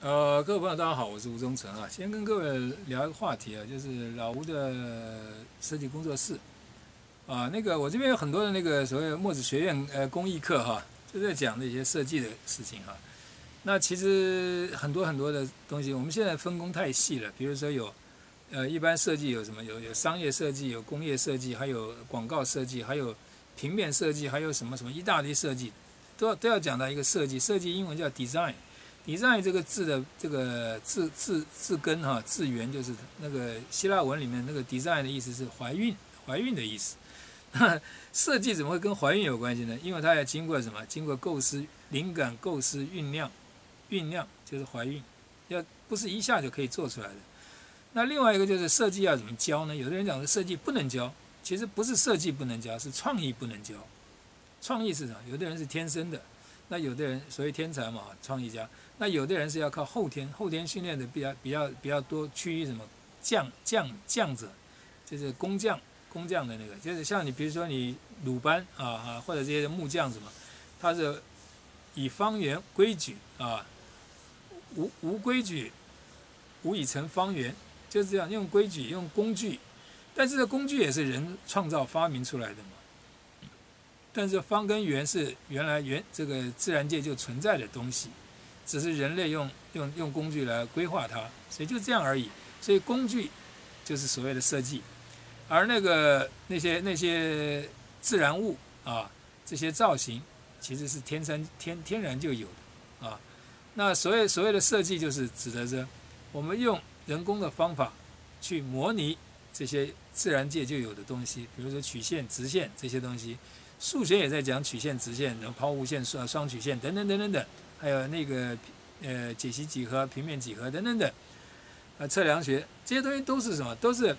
各位朋友，大家好，我是吴忠诚啊。先跟各位聊一个话题啊，就是老吴的设计工作室啊。我这边有很多的所谓墨子学院工艺课哈，就在讲那些设计的事情哈。那其实很多的东西，我们现在分工太细了。比如说一般设计有什么？有商业设计，有工业设计，还有广告设计，还有平面设计，还有什么一大堆设计，都要讲到一个设计。设计英文叫 design。design 这个字的这个字根哈，字源就是那个希腊文里面那个 design 的意思是怀孕的意思。设计怎么会跟怀孕有关系呢？因为它要经过什么？经过构思、灵感、构思、酝酿就是怀孕，不是一下就可以做出来的。那另外一个就是设计要怎么教呢？有的人讲说设计不能教，其实不是设计不能教，是创意不能教。创意是什么？有的人是天生的，那有的人所谓天才嘛，创意家。那有的人是要靠后天训练的比较多，趋于什么匠者，就是工匠的那个，就是像你比如说你鲁班或者这些木匠什么，他是以方圆规矩无规矩无以成方圆，就是这样用规矩用工具，但是这工具也是人创造发明出来的嘛。但是方跟圆是原来这个自然界就存在的东西。只是人类用工具来规划它，所以就这样而已。所以工具就是所谓的设计，而那些自然物这些造型其实是天然就有的啊。那所谓的设计，就是指的是我们用人工的方法去模拟这些自然界就有的东西，比如说曲线、直线这些东西。数学也在讲曲线、直线、抛物线、双曲线等等。还有解析几何、平面几何等等测量学这些东西都是什么？都是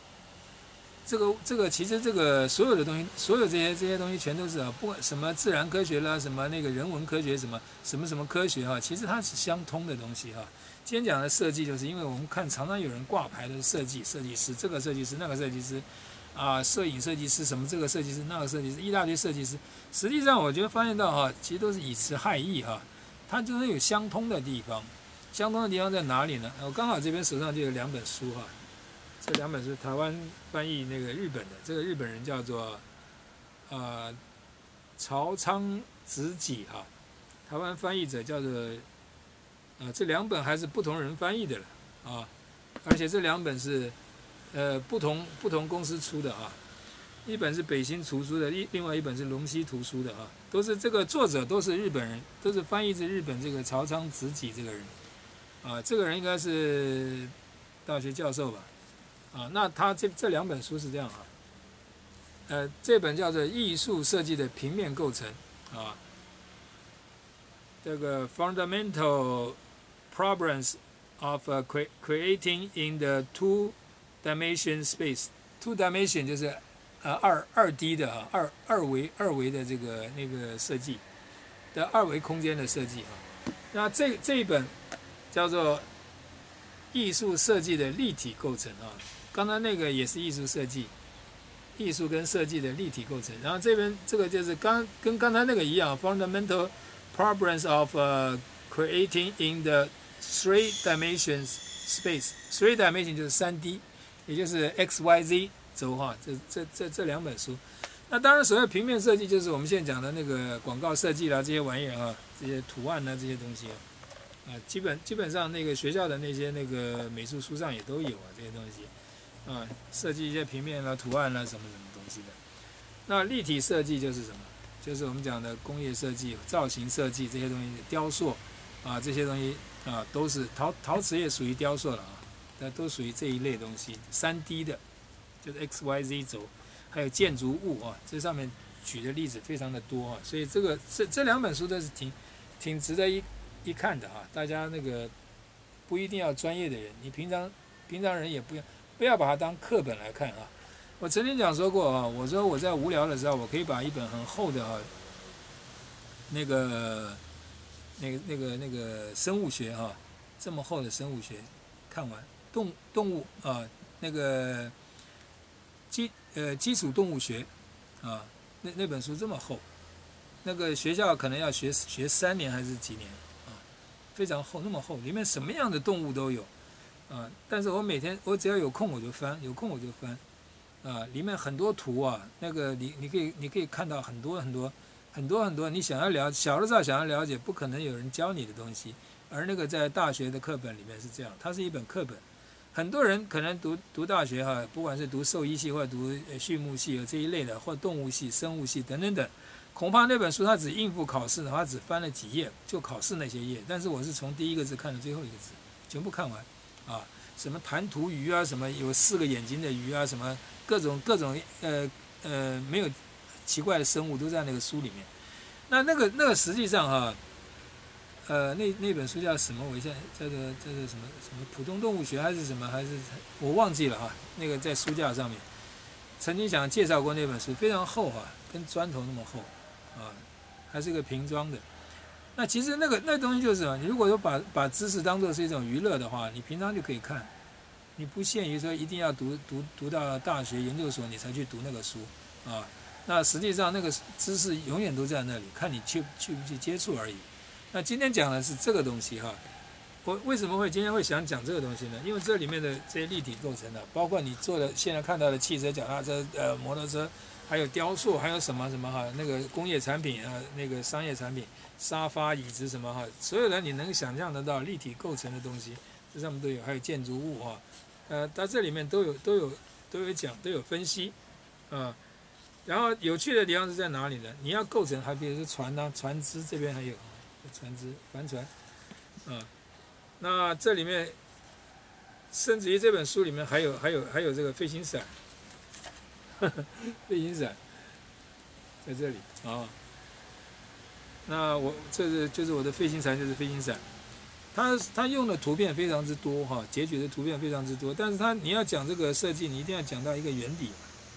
其实所有的东西，所有这些东西全都是不管什么自然科学啦，什么人文科学，什么科学其实它是相通的东西今天讲的设计，就是因为我们看常常有人挂牌的设计师，这个设计师那个设计师摄影设计师什么这个设计师那个设计师一大堆设计师，实际上我觉得发现到其实都是以词害义它就是有相通的地方。相通的地方在哪里呢？我刚好这边手上就有两本书这两本是台湾翻译日本的，这个日本人叫做朝仓直己台湾翻译者叫做这两本还是不同人翻译的了而且这两本是不同公司出的一本是北新图书的，另外一本是龙溪图书的都是这个作者都是日本人，都是翻译自日本这个朝仓直己这个人这个人应该是大学教授吧那他这两本书是这样这本叫做《艺术设计的平面构成》这个 Fundamental Problems of Creating in the Two-Dimension Space。Two dimension 就是二 D 的二维的这个设计的二维空间的设计那这一本叫做艺术设计的立体构成刚才那个也是艺术设计，艺术跟设计的立体构成。然后这个就是跟刚才那个一样 ，Fundamental Problems of Creating in the Three Dimensions Space。Three Dimension 就是3D， 也就是 XYZ 轴这两本书。那当然，所谓平面设计就是我们现在讲的广告设计啦，这些玩意儿这些图案这些东西基本上学校的那些美术书上也都有这些东西设计一些平面啦、图案啦什么东西的。那立体设计就是什么？就是我们讲的工业设计、造型设计这些东西，雕塑这些东西都是陶瓷也属于雕塑了那都属于这一类东西。3D 的，就是 XYZ 轴，还有建筑物这上面举的例子非常的多所以这两本书都是挺值得一看的大家不一定要专业的人，你平常人也不要把它当课本来看我曾经讲说过我说我在无聊的时候，我可以把一本很厚的生物学这么厚的生物学看完，动物基础动物学那本书这么厚，学校可能要学3年还是几年非常厚，那么厚，里面什么样的动物都有，啊，但是我每天我只要有空我就翻，有空我就翻，啊，里面很多图啊，那个你可以看到很多你想要小的时候想要了解，不可能有人教你的东西，而那个在大学的课本里面是这样，它是一本课本。很多人可能读大学哈，不管是读兽医系或者读畜牧系这一类的，或动物系、生物系等等等，恐怕那本书它只应付考试的话，只翻了几页就考试那些页。但是我是从第一个字看到最后一个字，全部看完啊，什么弹涂鱼啊，什么有4个眼睛的鱼啊，什么各种没有奇怪的生物都在那个书里面。那个实际上哈。那本书叫什么？我一下叫做什么普通动物学还是什么，还是我忘记了哈。那个在书架上面，曾经想介绍过那本书，非常厚哈，跟砖头那么厚，啊，还是个瓶装的。那其实那东西就是什么？你如果说把知识当作是一种娱乐的话，你平常就可以看，你不限于说一定要读到大学研究所你才去读那个书啊。那实际上那个知识永远都在那里，看你去不去接触而已。那今天讲的是这个东西哈，我为什么今天会想讲这个东西呢？因为这里面的这些立体构成的，包括你做的现在看到的汽车、脚踏车、摩托车，还有雕塑，还有什么哈，那个工业产品啊，那个商业产品，沙发、椅子什么哈，所有的你能想象得到立体构成的东西，这上面都有，还有建筑物哈，它这里面都有讲，都有分析啊。然后有趣的地方是在哪里呢？你要构成，还比如说船啊、船只这边还有。船只、帆船，啊，那这里面，甚至于这本书里面还有这个飞行伞，飞行伞在这里啊。那就是我的飞行伞，就是飞行伞，它用的图片非常之多哈，截取的图片非常之多，但是你要讲这个设计，你一定要讲到一个原理。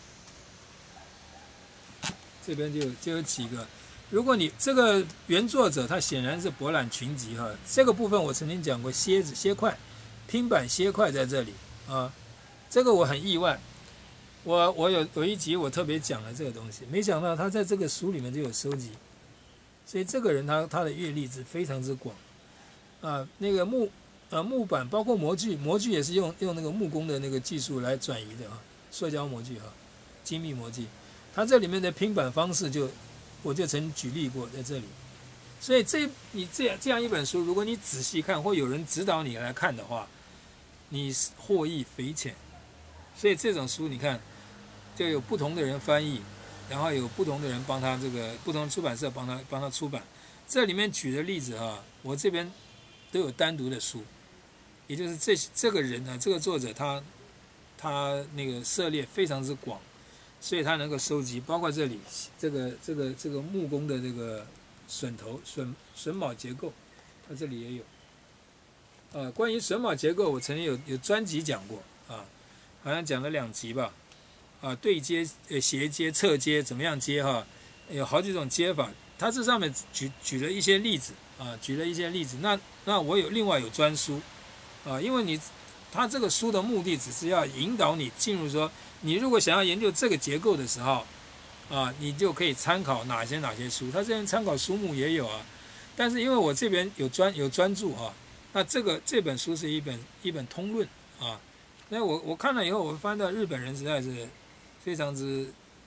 这边就有几个。如果你这个原作者他显然是博览群集哈，这个部分我曾经讲过楔块，拼板楔块在这里啊，这个我很意外，我有一集我特别讲了这个东西，没想到他在这个书里面就有收集，所以这个人他的阅历是非常之广啊，那个木板包括模具也是用那个木工的那个技术来转移的啊，塑胶模具哈，精密模具，它这里面的拼板方式我就曾举例过在这里，所以你这样一本书，如果你仔细看或有人指导你来看的话，你获益匪浅。所以这种书你看，就有不同的人翻译，然后有不同的人帮他这个不同出版社帮他出版。这里面举的例子啊，我这边都有单独的书，也就是这个人呢，这个作者他那个涉猎非常之广。所以它能够收集，包括这里这个木工的这个榫头榫卯结构，它这里也有。关于榫卯结构，我曾经有专辑讲过啊，好像讲了2集吧。对接、斜接、侧接怎么样接哈，有好几种接法。它这上面举了一些例子啊，举了一些例子。那我另外有专书啊，因为它这个书的目的只是要引导你进入说。你如果想要研究这个结构的时候，啊，你就可以参考哪些书。它这边参考书目也有啊，但是因为我这边有专注啊，那这本书是一本通论啊。那我看了以后，我发现日本人实在是非常之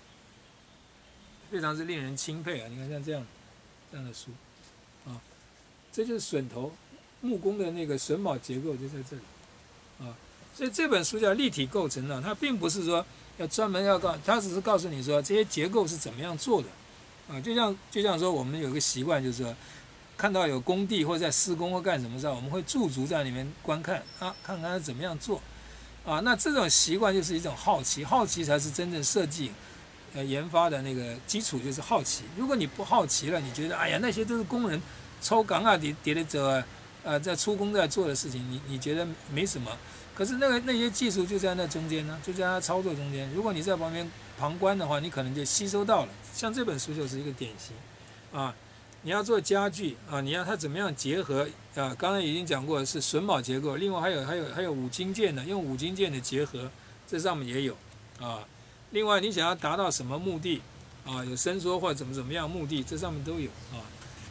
令人钦佩啊！你看像这样的书啊，这就是榫头木工的那个榫卯结构就在这里啊。所以这本书叫立体构成呢，它并不是说要专门它只是告诉你说这些结构是怎么样做的，啊，就像说我们有一个习惯，就是说看到有工地或者在施工或干什么时候，我们会驻足在里面观看啊，看看它怎么样做，啊，那这种习惯就是一种好奇，好奇才是真正设计研发的那个基础，就是好奇。如果你不好奇了，你觉得哎呀那些都是工人抽钢啊叠的走在出工在做的事情，你觉得没什么。可是那些技术就在那中间呢，就在它操作中间。如果你在旁边旁观的话，你可能就吸收到了。像这本书就是一个典型，啊，你要做家具啊，你要它怎么样结合啊？刚才已经讲过是榫卯结构，另外还有五金件的，用五金件的结合，这上面也有啊。另外你想要达到什么目的啊？有伸缩或者怎么样目的，这上面都有啊。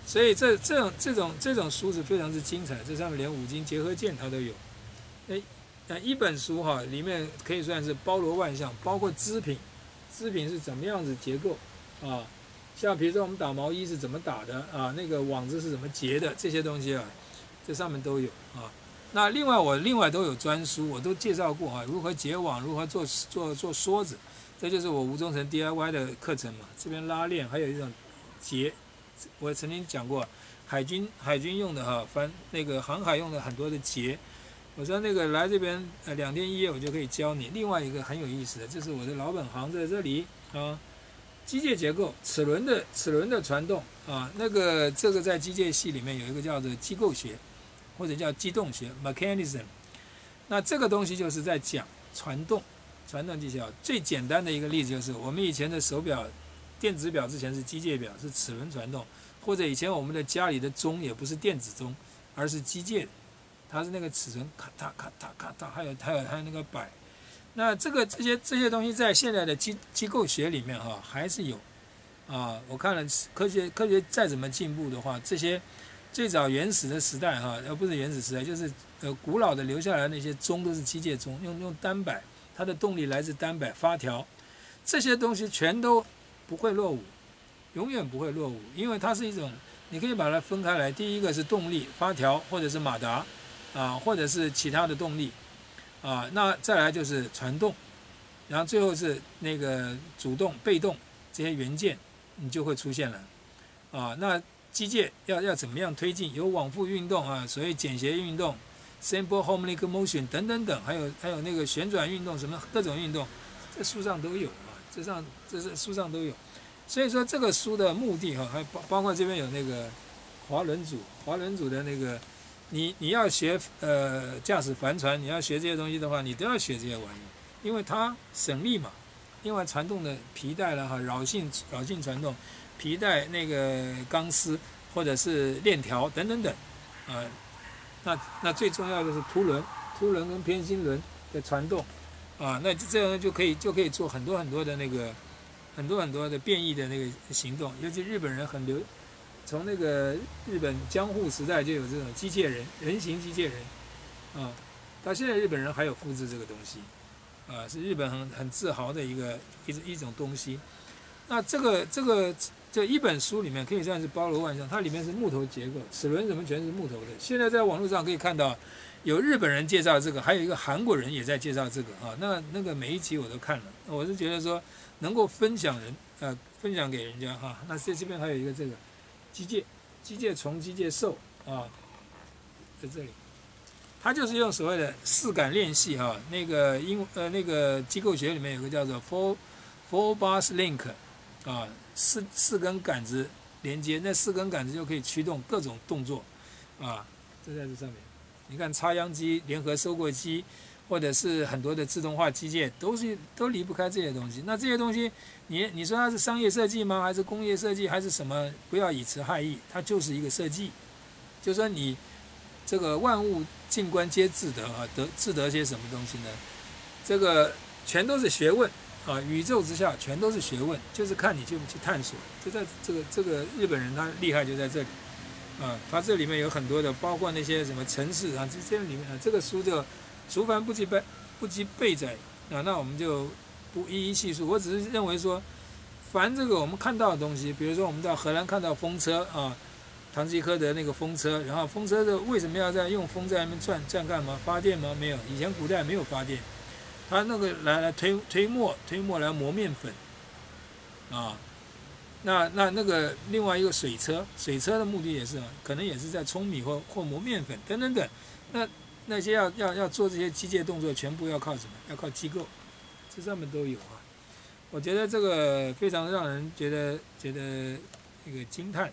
所以这种书是非常之精彩，这上面连五经结合件它都有。那一本书哈，里面可以算是包罗万象，包括织品是怎么样子结构啊，像比如说我们打毛衣是怎么打的啊，那个网子是怎么结的，这些东西啊，这上面都有啊。那我另外都有专书，我都介绍过啊，如何结网，如何做梭子，这就是我吴忠诚 DIY 的课程嘛。这边拉链，还有一种结，我曾经讲过，海军用的哈，那个航海用的很多的结。我说那个来这边2天1夜我就可以教你。另外一个很有意思的，这是我的老本行在这里啊，机械结构，齿轮的传动啊，这个在机械系里面有一个叫做机构学，或者叫机动学 （mechanism）。那这个东西就是在讲传动技巧。最简单的一个例子就是我们以前的手表，电子表之前是机械表，是齿轮传动，或者以前我们的家里的钟也不是电子钟，而是机械的。它是那个齿轮咔嗒咔嗒咔嗒，还有那个摆，那这些东西在现在的机构学里面哈还是有啊。我看了科学再怎么进步的话，这些最早原始的时代哈，不是原始时代，就是古老的留下来的那些钟都是机械钟，用单摆，它的动力来自单摆发条，这些东西全都不会落伍，永远不会落伍，因为它是一种，你可以把它分开来，第一个是动力发条或者是马达。或者是其他的动力，那再来就是传动，然后最后是那个主动、被动这些元件，你就会出现了，那机械要怎么样推进？有往复运动啊，所谓简谐运动 （simple harmonic motion） 等等等，还有那个旋转运动，什么各种运动，这书上都有啊，这是书上都有。所以说这个书的目的还包括这边有那个滑轮组的那个。你要学驾驶帆船，你要学这些东西的话，你都要学这些玩意，因为它省力嘛。另外传动的皮带了哈，扰性传动，皮带那个钢丝或者是链条等等等，那最重要的是凸轮跟偏心轮的传动，那这样就可以做很多的那个很多的变异的那个行动，尤其日本人从那个日本江户时代就有这种机械人形机械人，到现在日本人还有复制这个东西，是日本很自豪的一种东西。那这一本书里面可以算是包罗万象，它里面是木头结构，齿轮什么全是木头的。现在在网络上可以看到有日本人介绍这个，还有一个韩国人也在介绍这个那个每一集我都看了，我是觉得说能够分享给人家哈。那这边还有一个这个。机械虫、机械兽在这里，它就是用所谓的4感链系那个机构学里面有个叫做 four bars link 四根杆子连接，那4根杆子就可以驱动各种动作这在这上面。你看插秧机、联合收割机，或者是很多的自动化机械，都离不开这些东西。那这些东西，你说它是商业设计吗？还是工业设计？还是什么？不要以词害意，它就是一个设计。就说你这个万物静观皆自得自得些什么东西呢？这个全都是学问宇宙之下全都是学问，就是看你去探索。就在这个日本人他厉害就在这里他这里面有很多的，包括那些什么城市这里面这个书就。除凡不及备载那我们就不一一细数。我只是认为说，凡这个我们看到的东西，比如说我们到荷兰看到风车唐吉诃德那个风车，然后风车的为什么要用风在那边转干嘛？发电吗？没有，以前古代没有发电，他那个来推磨来磨面粉那个另外一个水车的目的也是可能也是在冲米或磨面粉等等等。那些要做这些机械动作，全部要靠什么？要靠机构，这上面都有我觉得这个非常让人觉得那个惊叹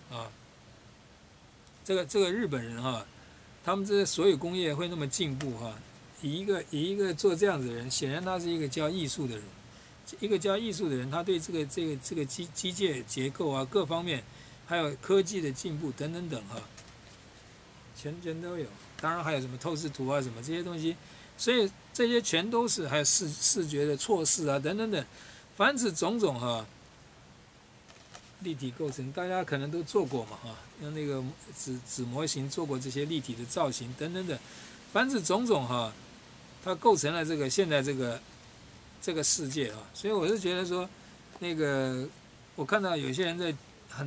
这个日本人他们这所有工业会那么进步以一个做这样子的人，显然他是一个教艺术的人。一个教艺术的人，他对这个机械结构各方面，还有科技的进步等等等全都有。当然还有什么透视图什么这些东西，所以这些全都是还有视觉的错视等等等，凡此种种立体构成，大家可能都做过嘛哈，用那个纸模型做过这些立体的造型等等等，凡此种种哈，它构成了这个现在这个世界啊。所以我是觉得说，那个我看到有些人在很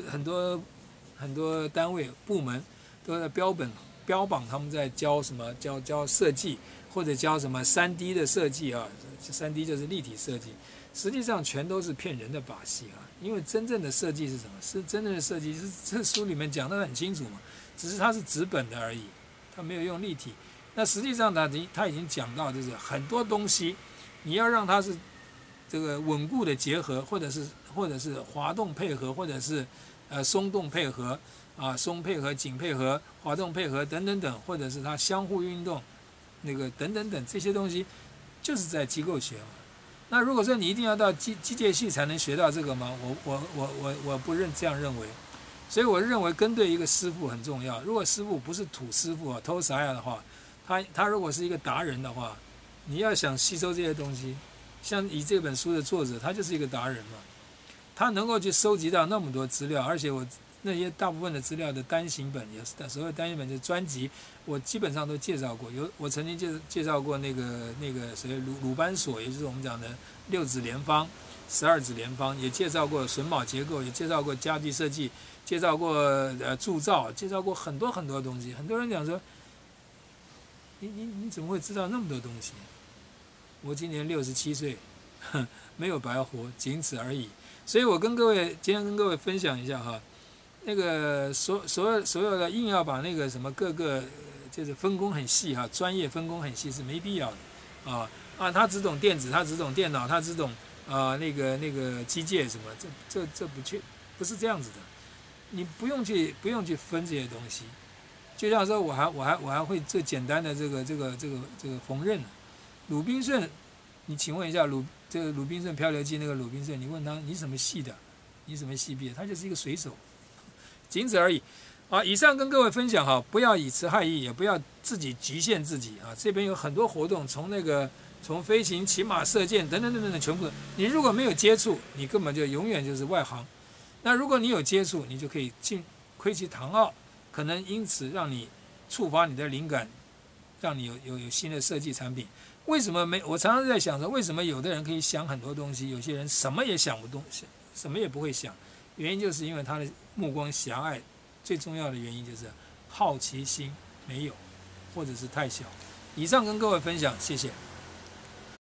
多单位部门都在标榜他们在教什么教设计，或者教什么3D 的设计啊，3D 就是立体设计。实际上全都是骗人的把戏啊！因为真正的设计是什么？是真正的设计是这书里面讲得很清楚嘛，只是它是纸本的而已，它没有用立体。那实际上他已经讲到，就是很多东西你要让它是这个稳固的结合，或者是滑动配合，或者是松动配合啊，松配合、紧配合、滑动配合等等等，或者是它相互运动那个等等等这些东西，就是在机构学嘛。那如果说你一定要到机械系才能学到这个吗？我不这样认为，所以我认为跟对一个师傅很重要。如果师傅不是土师傅啊、偷啥呀的话，他如果是一个达人的话，你要想吸收这些东西，像以这本书的作者，他就是一个达人嘛，他能够去收集到那么多资料，而且我那些大部分的资料的单行本也是，所谓单行本就是专辑，我基本上都介绍过。我曾经介绍过那个谁鲁班锁，也就是我们讲的6指连方、12指连方，也介绍过榫卯结构，也介绍过家具设计，介绍过铸造，介绍过很多很多东西。很多人讲说，你怎么会知道那么多东西？我今年67岁，没有白活，仅此而已。所以我今天跟各位分享一下哈。那个所有的硬要把那个什么各个就是分工很细哈，专业分工很细是没必要的啊，他只懂电子，他只懂电脑，他只懂那个机械什么，这不是这样子的，你不用去分这些东西。就像说我还会最简单的这个缝纫，鲁宾顺，你请问一下鲁宾顺漂流记那个鲁宾顺，你问他你什么系的，你什么系毕业，他就是一个水手。仅此而已，以上跟各位分享哈，不要以词害意，也不要自己局限自己啊。这边有很多活动，从飞行、骑马、射箭等等等等的全部，你如果没有接触，你根本就永远就是外行。那如果你有接触，你就可以窥其堂奥，可能因此让你触发你的灵感，让你有新的设计产品。为什么我常常在想说，为什么有的人可以想很多东西，有些人什么也想不动，什么也不会想？原因就是因为他的目光狭隘，最重要的原因就是好奇心没有，或者是太小。以上跟各位分享，谢谢。